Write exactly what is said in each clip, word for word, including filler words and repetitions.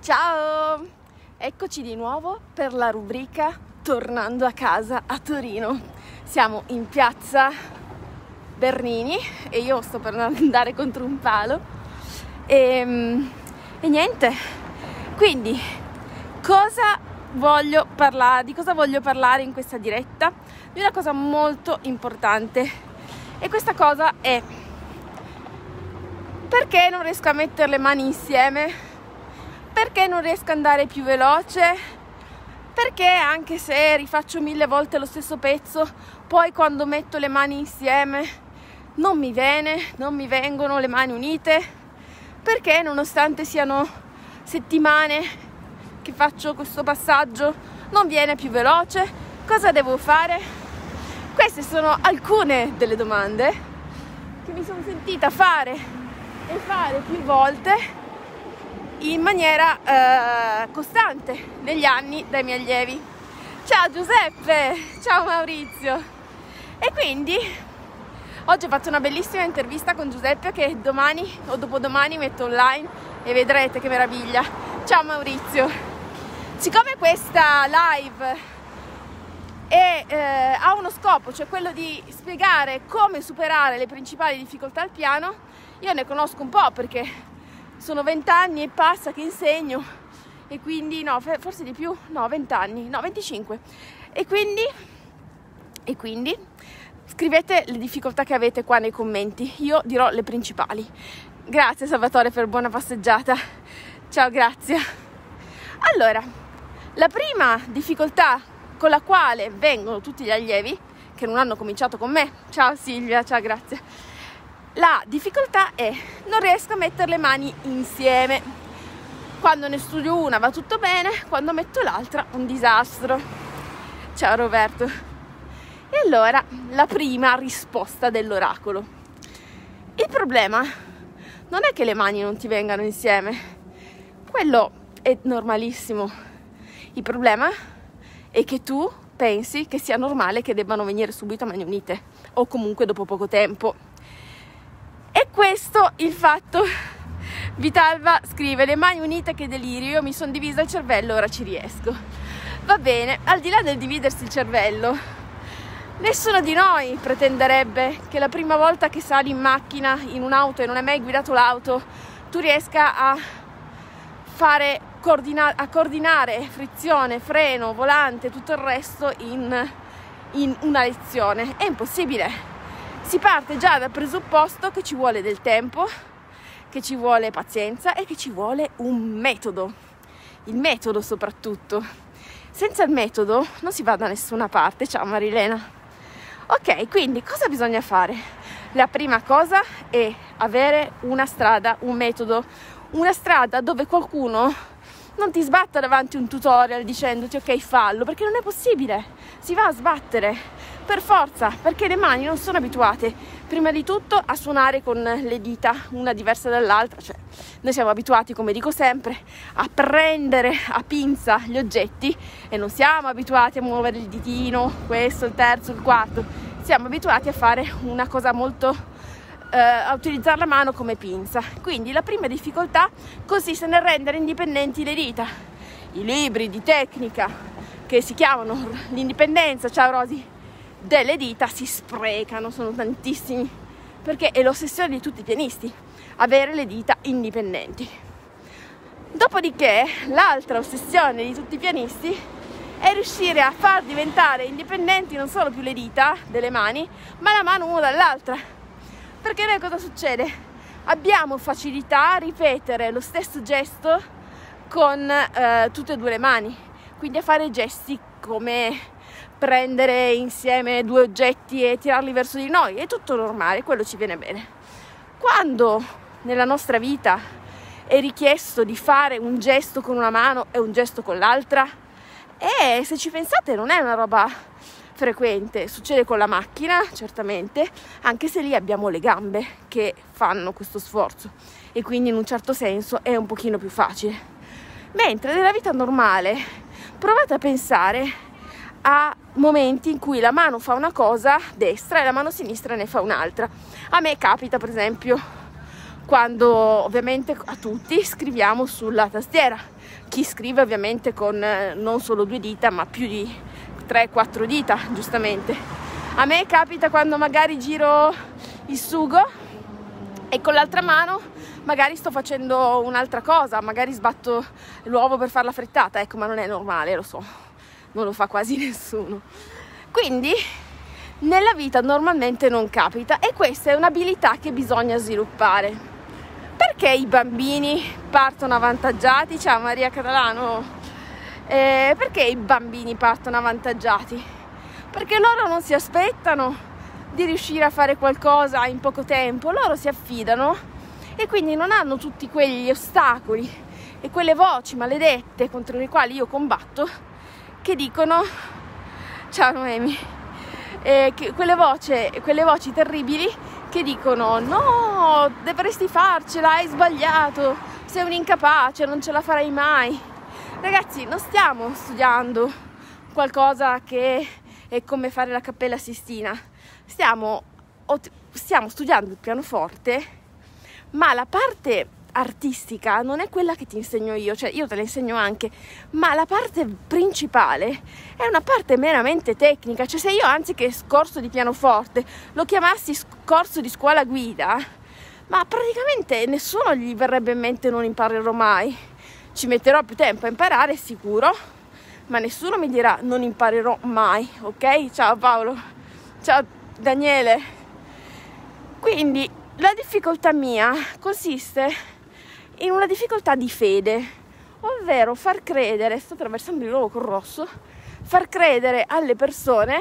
Ciao! Eccoci di nuovo per la rubrica Tornando a casa a Torino. Siamo in piazza Bernini e io sto per andare contro un palo e, e niente, quindi cosa voglio parlare, di cosa voglio parlare in questa diretta? Di una cosa molto importante, e questa cosa è: perché non riesco a mettere le mani insieme? Perché non riesco ad andare più veloce? Perché anche se rifaccio mille volte lo stesso pezzo, poi quando metto le mani insieme non mi viene, non mi vengono le mani unite? Perché nonostante siano settimane che faccio questo passaggio non viene più veloce? Cosa devo fare? Queste sono alcune delle domande che mi sono sentita fare e fare più volte in maniera eh, costante negli anni dai miei allievi. Ciao Giuseppe, ciao Maurizio. E quindi oggi ho fatto una bellissima intervista con Giuseppe che domani o dopodomani metto online e vedrete che meraviglia. Ciao Maurizio. Siccome questa live è, eh, ha uno scopo, cioè quello di spiegare come superare le principali difficoltà al piano, io ne conosco un po' perché sono vent'anni e passa che insegno, e quindi no, forse di più, no, vent'anni, no, venticinque. E quindi, e quindi scrivete le difficoltà che avete qua nei commenti, io dirò le principali. Grazie Salvatore per buona passeggiata, ciao, grazie. Allora, la prima difficoltà con la quale vengono tutti gli allievi che non hanno cominciato con me, ciao Silvia, ciao, grazie. La difficoltà è: non riesco a mettere le mani insieme. Quando ne studio una va tutto bene, quando metto l'altra un disastro. Ciao Roberto. E allora, la prima risposta dell'oracolo: il problema non è che le mani non ti vengano insieme, quello è normalissimo. Il problema è che tu pensi che sia normale che debbano venire subito a mani unite, o comunque dopo poco tempo. E questo il fatto. Vitalva scrive: le mani unite, che delirio, io mi sono divisa il cervello, ora ci riesco. Va bene, al di là del dividersi il cervello, nessuno di noi pretenderebbe che la prima volta che sali in macchina, in un'auto e non hai mai guidato l'auto, tu riesca a fare coordina- a coordinare frizione, freno, volante, tutto il resto in, in una lezione. È impossibile. Si parte già dal presupposto che ci vuole del tempo, che ci vuole pazienza e che ci vuole un metodo. Il metodo soprattutto. Senza il metodo non si va da nessuna parte. Ciao Marilena. Ok, quindi cosa bisogna fare? La prima cosa è avere una strada, un metodo, una strada dove qualcuno non ti sbatta davanti un tutorial dicendoti ok, fallo, perché non è possibile. Si va a sbattere per forza, perché le mani non sono abituate prima di tutto a suonare con le dita una diversa dall'altra. Cioè, noi siamo abituati, come dico sempre, a prendere a pinza gli oggetti e non siamo abituati a muovere il ditino, questo, il terzo, il quarto. Siamo abituati a fare una cosa molto eh, a utilizzare la mano come pinza. Quindi la prima difficoltà consiste nel rendere indipendenti le dita. I libri di tecnica che si chiamano l'indipendenza, ciao Rosy, delle dita si sprecano, sono tantissimi, perché è l'ossessione di tutti i pianisti, avere le dita indipendenti. Dopodiché l'altra ossessione di tutti i pianisti è riuscire a far diventare indipendenti non solo più le dita delle mani, ma la mano una dall'altra. Perché noi cosa succede? Abbiamo facilità a ripetere lo stesso gesto con eh, tutte e due le mani, quindi a fare gesti come prendere insieme due oggetti e tirarli verso di noi, è tutto normale, quello ci viene bene. Quando nella nostra vita è richiesto di fare un gesto con una mano e un gesto con l'altra, e se ci pensate non è una roba frequente. Succede con la macchina, certamente, anche se lì abbiamo le gambe che fanno questo sforzo e quindi in un certo senso è un pochino più facile. Mentre nella vita normale provate a pensare a momenti in cui la mano fa una cosa destra e la mano sinistra ne fa un'altra. A me capita, per esempio, quando ovviamente a tutti scriviamo sulla tastiera. Chi scrive ovviamente con eh, non solo due dita ma più di tre quattro dita, giustamente. A me capita quando magari giro il sugo e con l'altra mano magari sto facendo un'altra cosa, magari sbatto l'uovo per fare la frittata, ecco, ma non è normale, lo so, non lo fa quasi nessuno. Quindi nella vita normalmente non capita, e questa è un'abilità che bisogna sviluppare. Perché i bambini partono avvantaggiati? Ciao Maria Catalano. Eh, perché i bambini partono avvantaggiati? Perché loro non si aspettano di riuscire a fare qualcosa in poco tempo, loro si affidano e quindi non hanno tutti quegli ostacoli e quelle voci maledette contro le quali io combatto, che dicono, ciao Noemi, eh, che quelle, voce, quelle voci terribili che dicono no, dovresti farcela, hai sbagliato, sei un incapace, non ce la farai mai. Ragazzi, non stiamo studiando qualcosa che è come fare la Cappella Sistina, stiamo, stiamo studiando il pianoforte, ma la parte artistica non è quella che ti insegno io, cioè io te la insegno anche, ma la parte principale è una parte meramente tecnica. Cioè se io anziché corso di pianoforte lo chiamassi corso di scuola guida, ma praticamente nessuno gli verrebbe in mente non imparerò mai. Ci metterò più tempo a imparare sicuro, ma nessuno mi dirà non imparerò mai, ok? Ciao Paolo, ciao Daniele. Quindi la difficoltà mia consiste in una difficoltà di fede, ovvero far credere, sto attraversando il luogo col rosso, far credere alle persone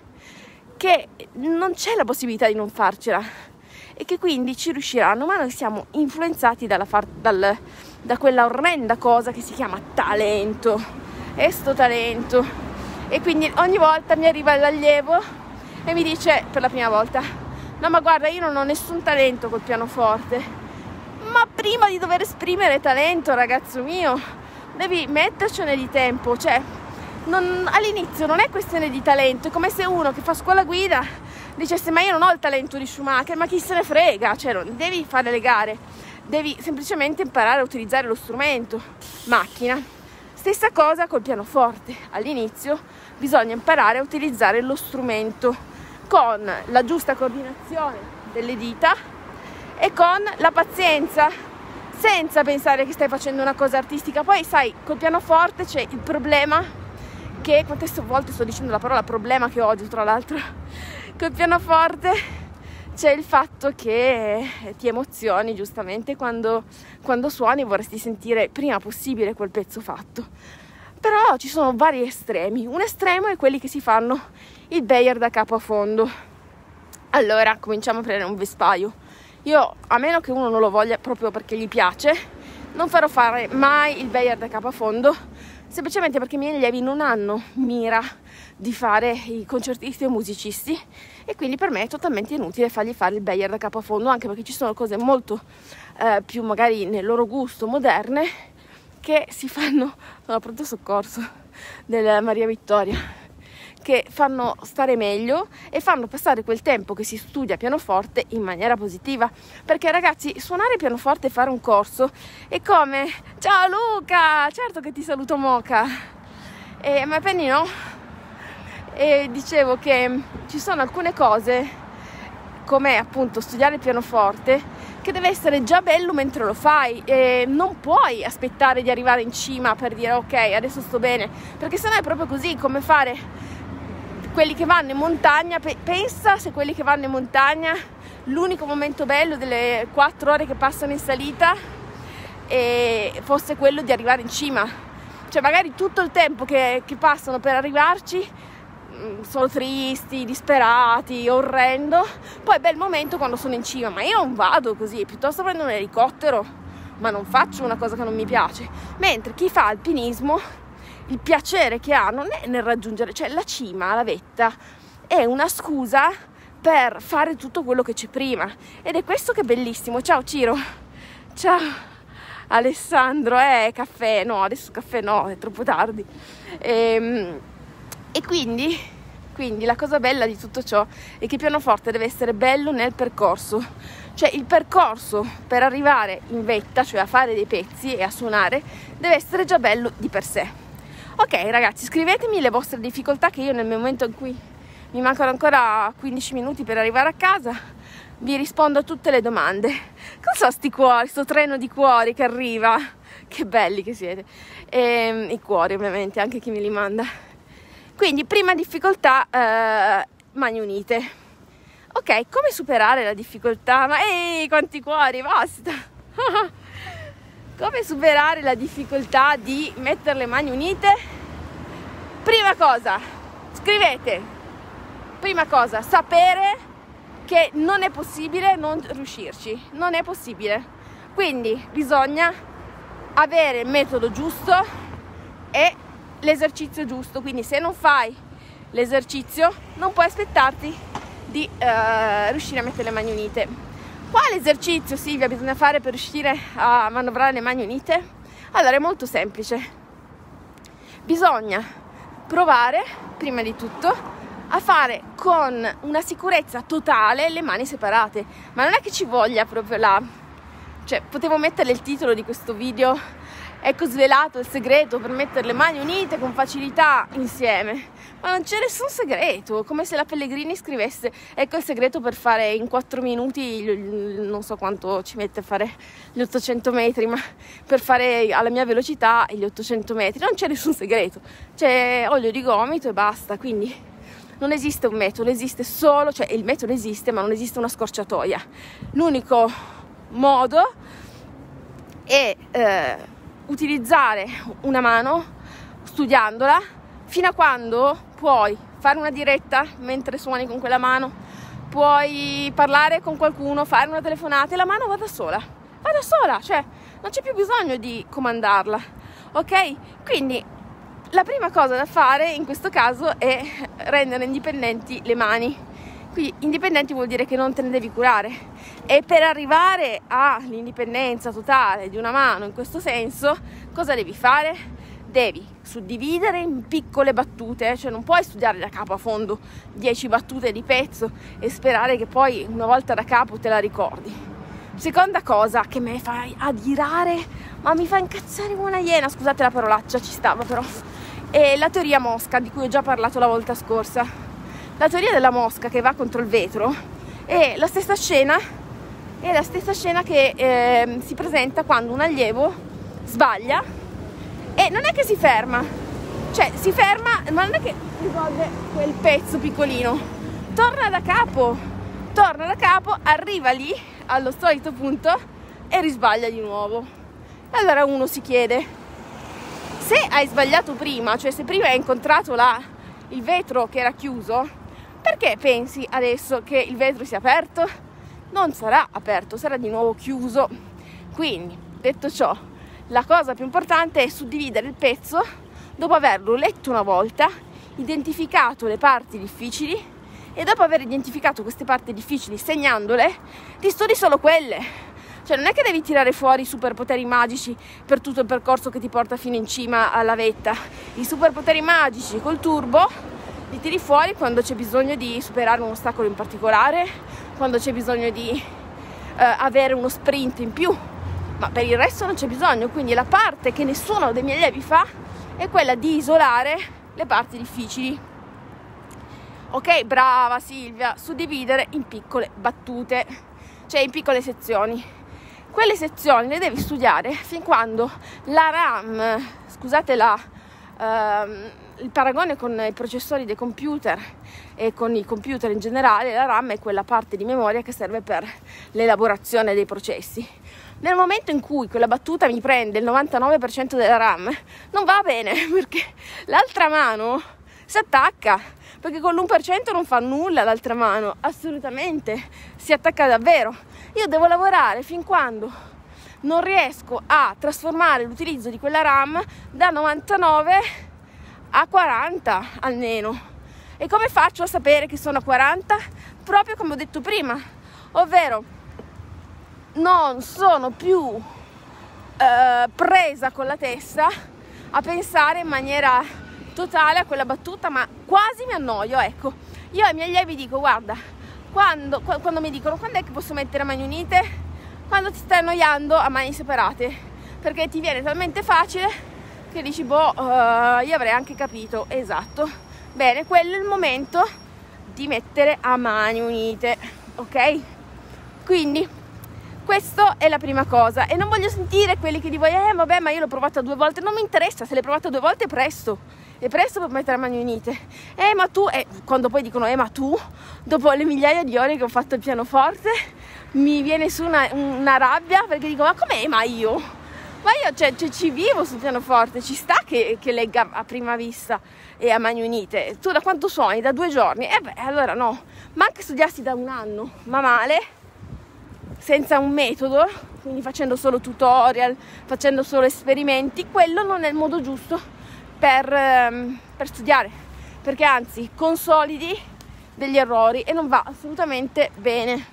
che non c'è la possibilità di non farcela e che quindi ci riusciranno, ma noi siamo influenzati dalla far, dal, da quella orrenda cosa che si chiama talento, e sto talento, e quindi ogni volta mi arriva l'allievo e mi dice per la prima volta: no, ma guarda, io non ho nessun talento col pianoforte. Ma prima di dover esprimere talento, ragazzo mio, devi mettercene di tempo. Cioè, non, all'inizio non è questione di talento. È come se uno che fa scuola guida dicesse: ma io non ho il talento di Schumacher, ma chi se ne frega? Cioè, non devi fare le gare, devi semplicemente imparare a utilizzare lo strumento. Macchina. Stessa cosa col pianoforte. All'inizio bisogna imparare a utilizzare lo strumento con la giusta coordinazione delle dita e con la pazienza, senza pensare che stai facendo una cosa artistica. Poi sai, col pianoforte c'è il problema che, quante volte sto dicendo la parola problema che odio tra l'altro, col pianoforte c'è il fatto che ti emozioni giustamente quando, quando suoni, vorresti sentire prima possibile quel pezzo fatto. Però ci sono vari estremi. Un estremo è quelli che si fanno il Beyer da capo a fondo. Allora cominciamo a prendere un vespaio. Io, a meno che uno non lo voglia proprio perché gli piace, non farò fare mai il Beyer da capo a fondo, semplicemente perché i miei allievi non hanno mira di fare i concertisti o musicisti, e quindi per me è totalmente inutile fargli fare il Beyer da capo a fondo, anche perché ci sono cose molto eh, più magari nel loro gusto moderne che si fanno, sono pronto soccorso del Maria Vittoria, che fanno stare meglio e fanno passare quel tempo che si studia pianoforte in maniera positiva. Perché ragazzi, suonare pianoforte e fare un corso è come: ciao Luca, certo che ti saluto Moca, e, ma Penny no? E dicevo che ci sono alcune cose, come appunto studiare il pianoforte, che deve essere già bello mentre lo fai, e non puoi aspettare di arrivare in cima per dire ok, adesso sto bene, perché sennò è proprio così, come fare quelli che vanno in montagna. Pensa se quelli che vanno in montagna, l'unico momento bello delle quattro ore che passano in salita e fosse quello di arrivare in cima. Cioè magari tutto il tempo che, che passano per arrivarci sono tristi, disperati, orrendo, poi bel momento quando sono in cima. Ma io non vado così, piuttosto prendo un elicottero, ma non faccio una cosa che non mi piace. Mentre chi fa alpinismo, il piacere che ha non è nel raggiungere, cioè la cima, la vetta, è una scusa per fare tutto quello che c'è prima, ed è questo che è bellissimo. Ciao Ciro, ciao Alessandro, eh, caffè, no, adesso caffè no, è troppo tardi. E, e quindi Quindi la cosa bella di tutto ciò è che il pianoforte deve essere bello nel percorso, cioè il percorso per arrivare in vetta, cioè a fare dei pezzi e a suonare, deve essere già bello di per sé. Ok ragazzi, scrivetemi le vostre difficoltà, che io nel momento in cui mi mancano ancora quindici minuti per arrivare a casa vi rispondo a tutte le domande. Cosa so sti cuori, sto treno di cuori che arriva, che belli che siete, e, i cuori ovviamente, anche chi me li manda. Quindi prima difficoltà, eh, mani unite. Ok, come superare la difficoltà? Ma ehi, quanti cuori, basta! Come superare la difficoltà di mettere le mani unite? Prima cosa, scrivete. Prima cosa, sapere che non è possibile non riuscirci, non è possibile. Quindi bisogna avere il metodo giusto e l'esercizio giusto. Quindi se non fai l'esercizio non puoi aspettarti di uh, riuscire a mettere le mani unite. Quale esercizio, Silvia, bisogna fare per riuscire a manovrare le mani unite? Allora è molto semplice, bisogna provare prima di tutto a fare con una sicurezza totale le mani separate, ma non è che ci voglia proprio la... cioè potevo mettere il titolo di questo video: ecco svelato il segreto per mettere le mani unite con facilità insieme, ma non c'è nessun segreto, come se la Pellegrini scrivesse ecco il segreto per fare in quattro minuti, non so quanto ci mette a fare gli ottocento metri, ma per fare alla mia velocità gli ottocento metri, non c'è nessun segreto, c'è olio di gomito e basta. Quindi non esiste un metodo, esiste solo, cioè il metodo esiste ma non esiste una scorciatoia. L'unico modo è eh, utilizzare una mano studiandola fino a quando puoi fare una diretta mentre suoni con quella mano, puoi parlare con qualcuno, fare una telefonata e la mano va da sola, va da sola, cioè non c'è più bisogno di comandarla, ok? Quindi la prima cosa da fare in questo caso è rendere indipendenti le mani. Quindi indipendenti vuol dire che non te ne devi curare, e per arrivare all'indipendenza totale di una mano in questo senso cosa devi fare? Devi suddividere in piccole battute, cioè non puoi studiare da capo a fondo dieci battute di pezzo e sperare che poi una volta da capo te la ricordi. Seconda cosa che mi fa adirare, ma mi fa incazzare come una iena, scusate la parolaccia, ci stava però, è la teoria mosca di cui ho già parlato la volta scorsa. La teoria della mosca che va contro il vetro è la stessa scena, è la stessa scena che eh, si presenta quando un allievo sbaglia e non è che si ferma, cioè si ferma ma non è che risolve quel pezzo piccolino, torna da capo, torna da capo, arriva lì allo solito punto e risbaglia di nuovo. Allora uno si chiede, se hai sbagliato prima, cioè se prima hai incontrato la, il vetro che era chiuso, perché pensi adesso che il vetro sia aperto? Non sarà aperto, sarà di nuovo chiuso. Quindi, detto ciò, la cosa più importante è suddividere il pezzo dopo averlo letto una volta, identificato le parti difficili, e dopo aver identificato queste parti difficili segnandole, ti studi solo quelle. Cioè non è che devi tirare fuori i superpoteri magici per tutto il percorso che ti porta fino in cima alla vetta. I superpoteri magici col turbo li tiri fuori quando c'è bisogno di superare un ostacolo in particolare, quando c'è bisogno di eh, avere uno sprint in più, ma per il resto non c'è bisogno. Quindi la parte che nessuno dei miei allievi fa è quella di isolare le parti difficili. Ok, brava Silvia, suddividere in piccole battute, cioè in piccole sezioni. Quelle sezioni le devi studiare fin quando la RAM, scusate la... Uh, il paragone con i processori dei computer e con i computer in generale, la RAM è quella parte di memoria che serve per l'elaborazione dei processi. Nel momento in cui quella battuta mi prende il novantanove per cento della RAM, non va bene, perché l'altra mano si attacca, perché con l'uno per cento non fa nulla l'altra mano, assolutamente, si attacca davvero. Io devo lavorare fin quando non riesco a trasformare l'utilizzo di quella RAM da novantanove a quaranta almeno. E come faccio a sapere che sono a quaranta? Proprio come ho detto prima, ovvero non sono più eh, presa con la testa a pensare in maniera totale a quella battuta, ma quasi mi annoio. Ecco, io ai miei allievi dico: guarda, quando, quando mi dicono quando è che posso mettere a mani unite, quando ti stai annoiando a mani separate, perché ti viene talmente facile che dici boh, uh, io avrei anche capito. Esatto, bene, quello è il momento di mettere a mani unite, ok? Quindi questa è la prima cosa. E non voglio sentire quelli che dicono: eh vabbè, ma io l'ho provata due volte. Non mi interessa, se l'hai provata due volte è presto, è presto per mettere a mani unite. Eh ma tu, eh, quando poi dicono eh ma tu, dopo le migliaia di ore che ho fatto il pianoforte, mi viene su una, una rabbia, perché dico: ma com'è, ma io ma io cioè, cioè, ci vivo sul pianoforte, ci sta che, che legga a prima vista e a mani unite. Tu da quanto suoni? Da due giorni? Eh beh, allora no. Ma anche studiarsi da un anno, ma male, senza un metodo, quindi facendo solo tutorial, facendo solo esperimenti, quello non è il modo giusto per, um, per studiare, perché anzi consolidi degli errori e non va assolutamente bene.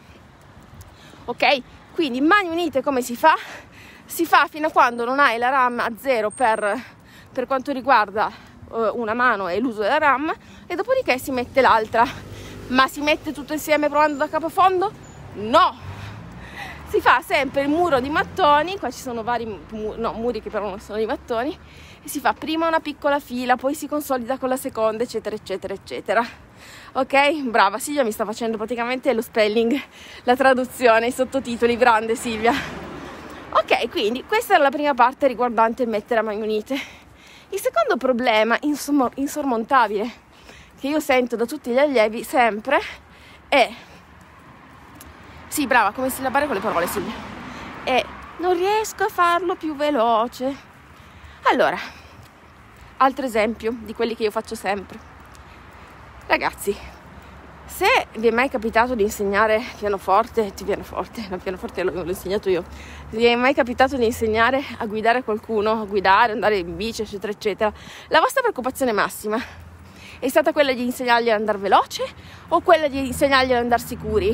Ok? Quindi mani unite come si fa? Si fa fino a quando non hai la RAM a zero per, per quanto riguarda uh, una mano e l'uso della RAM, e dopodiché si mette l'altra. Ma si mette tutto insieme provando da capofondo? No! Si fa sempre il muro di mattoni, qua ci sono vari mu- no, muri che però non sono di mattoni, e si fa prima una piccola fila, poi si consolida con la seconda, eccetera, eccetera, eccetera. Ok? Brava, Silvia mi sta facendo praticamente lo spelling, la traduzione, i sottotitoli, grande Silvia. Ok, quindi questa era la prima parte riguardante il mettere a mani unite. Il secondo problema insor- insormontabile che io sento da tutti gli allievi sempre è: sì, brava, come sillabare con le parole, Silvia, è non riesco a farlo più veloce. Allora, altro esempio di quelli che io faccio sempre. Ragazzi, se vi è mai capitato di insegnare pianoforte, pianoforte, no, pianoforte l'ho, l'ho insegnato io, se vi è mai capitato di insegnare a guidare qualcuno, a guidare, andare in bici, eccetera, eccetera, la vostra preoccupazione massima è stata quella di insegnargli ad andare veloce o quella di insegnargli ad andare sicuri?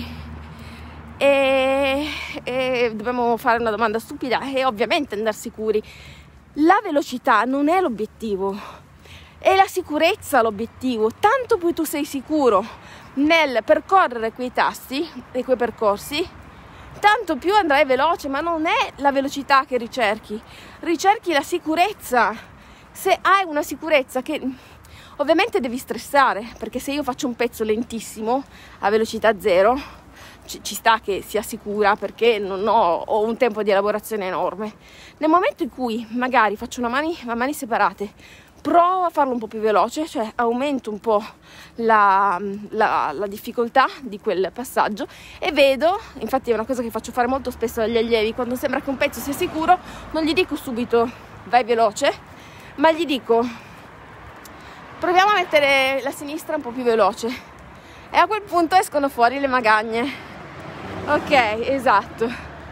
E, e dobbiamo fare una domanda stupida, e ovviamente andare sicuri. La velocità non è l'obiettivo, è la sicurezza l'obiettivo. Tanto più tu sei sicuro nel percorrere quei tasti e quei percorsi, tanto più andrai veloce. Ma non è la velocità che ricerchi, ricerchi la sicurezza. Se hai una sicurezza che ovviamente devi stressare, perché se io faccio un pezzo lentissimo a velocità zero, ci, ci sta che sia sicura, perché non ho, ho un tempo di elaborazione enorme. Nel momento in cui magari faccio una mani, a mani separate, provo a farlo un po' più veloce, cioè aumento un po' la, la, la difficoltà di quel passaggio, e vedo, infatti è una cosa che faccio fare molto spesso agli allievi, quando sembra che un pezzo sia sicuro, non gli dico subito vai veloce, ma gli dico proviamo a mettere la sinistra un po' più veloce, e a quel punto escono fuori le magagne. Ok, esatto,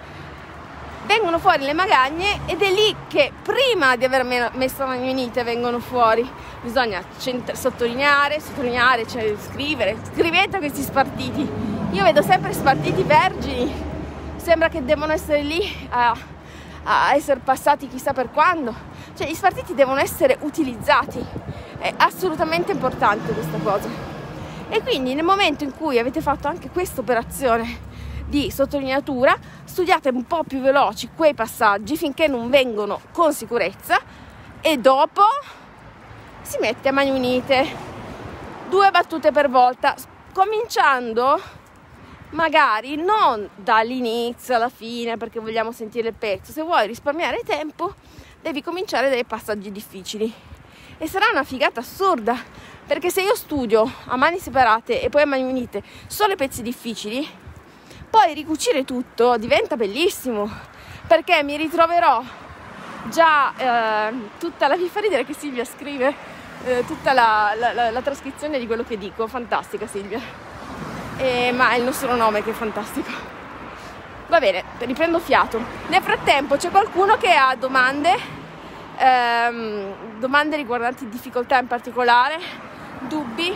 vengono fuori le magagne, ed è lì che prima di aver messo a mani unite vengono fuori. Bisogna cent- sottolineare, sottolineare, cioè scrivere, scrivete questi spartiti. Io vedo sempre spartiti vergini, sembra che devono essere lì a, a essere passati chissà per quando. Cioè gli spartiti devono essere utilizzati, è assolutamente importante questa cosa. E quindi nel momento in cui avete fatto anche questa operazione di sottolineatura, studiate un po' più veloci quei passaggi finché non vengono con sicurezza, e dopo si mette a mani unite, due battute per volta, cominciando magari non dall'inizio alla fine perché vogliamo sentire il pezzo. Se vuoi risparmiare tempo devi cominciare dai passaggi difficili, e sarà una figata assurda, perché se io studio a mani separate e poi a mani unite solo i pezzi difficili, poi ricucire tutto diventa bellissimo, perché mi ritroverò già eh, tutta la... mi fa ridere che Silvia scrive eh, tutta la, la, la, la trascrizione di quello che dico. Fantastica Silvia, eh, ma è il nostro nome che è fantastico. Va bene, riprendo fiato. Nel frattempo c'è qualcuno che ha domande ehm, domande riguardanti difficoltà in particolare, dubbi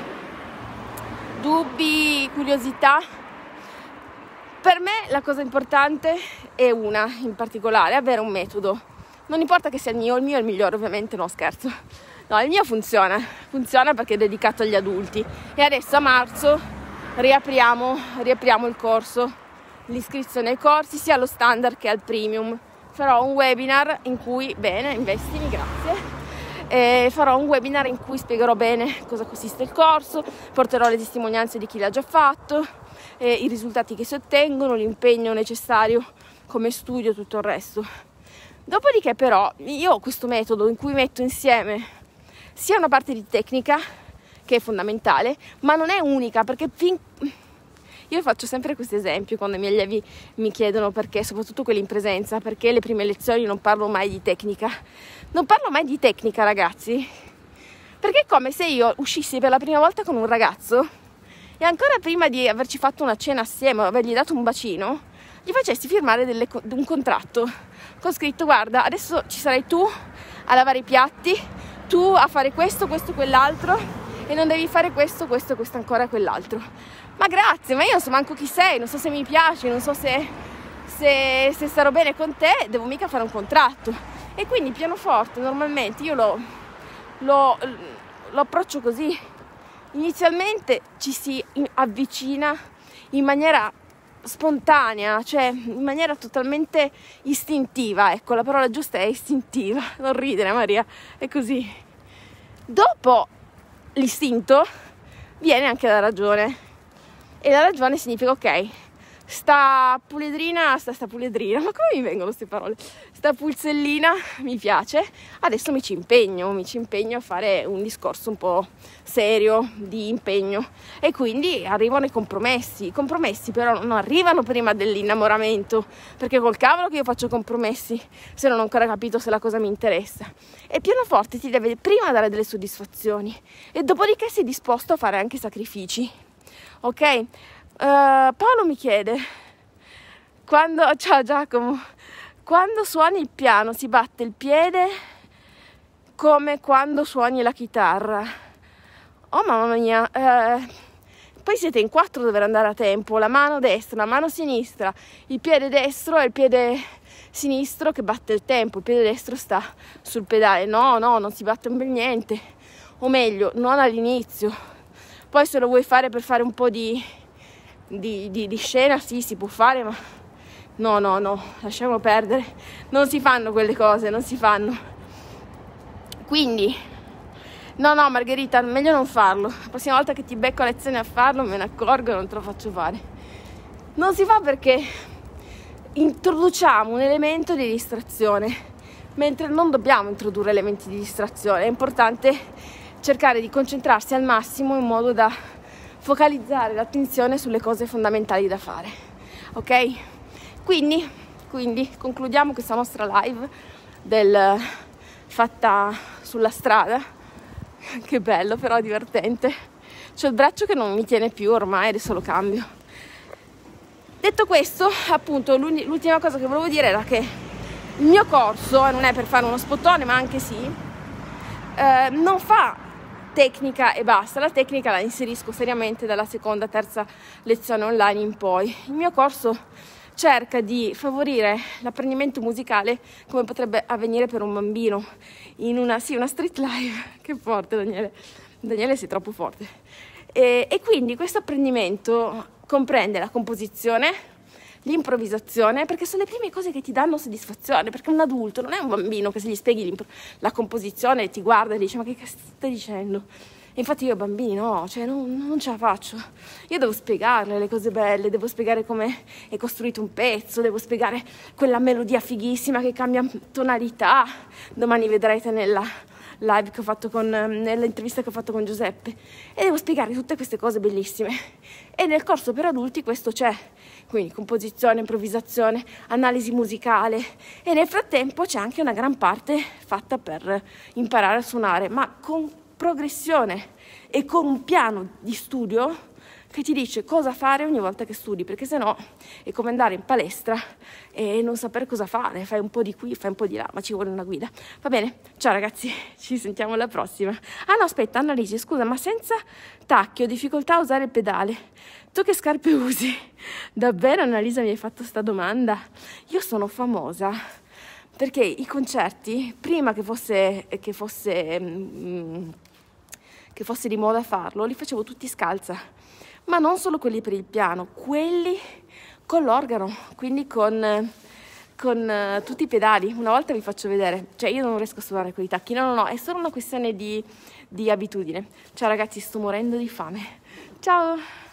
dubbi, curiosità. Per me la cosa importante è una in particolare, avere un metodo. Non importa che sia il mio, il mio è il migliore ovviamente, no scherzo. No, il mio funziona, funziona perché è dedicato agli adulti. E adesso a marzo riapriamo, riapriamo il corso, l'iscrizione ai corsi, sia allo standard che al premium. Farò un webinar in cui, bene, investimi, grazie. E farò un webinar in cui spiegherò bene cosa consiste il corso, porterò le testimonianze di chi l'ha già fatto, e i risultati che si ottengono, l'impegno necessario come studio, tutto il resto. Dopodiché però io ho questo metodo in cui metto insieme sia una parte di tecnica, che è fondamentale, ma non è unica, perché fin... io faccio sempre questo esempio quando i miei allievi mi chiedono perché, soprattutto quelli in presenza, perché le prime lezioni non parlo mai di tecnica. Non parlo mai di tecnica, ragazzi, perché è come se io uscissi per la prima volta con un ragazzo e ancora prima di averci fatto una cena assieme o avergli dato un bacino, gli facessi firmare delle, un contratto con scritto: guarda, adesso ci sarai tu a lavare i piatti, tu a fare questo, questo, quell'altro, e non devi fare questo, questo, questo ancora, quell'altro. Ma grazie, ma io non so manco chi sei, non so se mi piaci, non so se, se, se starò bene con te, devo mica fare un contratto. E quindi pianoforte normalmente io lo, lo, lo approccio così. Inizialmente ci si avvicina in maniera spontanea, cioè in maniera totalmente istintiva, ecco, la parola giusta è istintiva, non ridere Maria, è così. Dopo l'istinto viene anche la ragione, e la ragione significa: ok, sta puledrina, sta, sta puledrina, ma come mi vengono queste parole? Sta pulsellina mi piace, adesso mi ci impegno, mi ci impegno a fare un discorso un po' serio, di impegno, e quindi arrivano i compromessi. I compromessi però non arrivano prima dell'innamoramento, perché col cavolo che io faccio compromessi se non ho ancora capito se la cosa mi interessa. E il pianoforte ti deve prima dare delle soddisfazioni e dopodiché sei disposto a fare anche sacrifici, ok? Uh, Paolo mi chiede, quando, ciao Giacomo, quando suoni il piano si batte il piede come quando suoni la chitarra? Oh mamma mia, uh, poi siete in quattro, dover andare a tempo, la mano destra, la mano sinistra, il piede destro e il piede sinistro che batte il tempo, il piede destro sta sul pedale. No, no, non si batte un bel niente, o meglio, non all'inizio. Poi se lo vuoi fare per fare un po' di Di, di, di scena, sì, si può fare, ma no, no, no, lasciamo perdere, non si fanno quelle cose, non si fanno. Quindi no, no Margherita, meglio non farlo. La prossima volta che ti becco a lezione a farlo me ne accorgo e non te lo faccio fare. Non si fa perché introduciamo un elemento di distrazione, mentre non dobbiamo introdurre elementi di distrazione. È importante cercare di concentrarsi al massimo in modo da focalizzare l'attenzione sulle cose fondamentali da fare, ok? Quindi, quindi concludiamo questa nostra live del, fatta sulla strada. Che bello, però divertente. C'ho il braccio che non mi tiene più ormai, adesso lo cambio. Detto questo, appunto, l'ultima cosa che volevo dire era che il mio corso, non è per fare uno spottone, ma anche sì, eh, non fa tecnica e basta. La tecnica la inserisco seriamente dalla seconda, terza lezione online in poi. Il mio corso cerca di favorire l'apprendimento musicale come potrebbe avvenire per un bambino in una, sì, una street live. Che forte Daniele, Daniele sei troppo forte. E, e quindi questo apprendimento comprende la composizione, l'improvvisazione, perché sono le prime cose che ti danno soddisfazione, perché un adulto non è un bambino che se gli spieghi la composizione ti guarda e dice: ma che cazzo stai dicendo? E infatti io bambini no, cioè non, non ce la faccio. Io devo spiegarle le cose belle, devo spiegare come è costruito un pezzo, devo spiegare quella melodia fighissima che cambia tonalità. Domani vedrete nella live che ho fatto con, nell'intervista che ho fatto con Giuseppe, e devo spiegare tutte queste cose bellissime. E nel corso per adulti questo c'è, quindi composizione, improvvisazione, analisi musicale, e nel frattempo c'è anche una gran parte fatta per imparare a suonare, ma con progressione e con un piano di studio che ti dice cosa fare ogni volta che studi, perché sennò è come andare in palestra e non sapere cosa fare, fai un po' di qui, fai un po' di là, ma ci vuole una guida. Va bene, ciao ragazzi, ci sentiamo alla prossima. Ah no, aspetta, Annalisi, scusa, ma senza tacchi ho difficoltà a usare il pedale. Tu che scarpe usi? Davvero, Annalisa, mi hai fatto sta domanda? Io sono famosa perché i concerti, prima che fosse, che fosse, mm, che fosse di moda farlo, li facevo tutti scalza, ma non solo quelli per il piano, quelli con l'organo, quindi con, con uh, tutti i pedali. Una volta vi faccio vedere, cioè io non riesco a suonare con i tacchi, no no no, è solo una questione di, di abitudine. Ciao ragazzi, sto morendo di fame, ciao!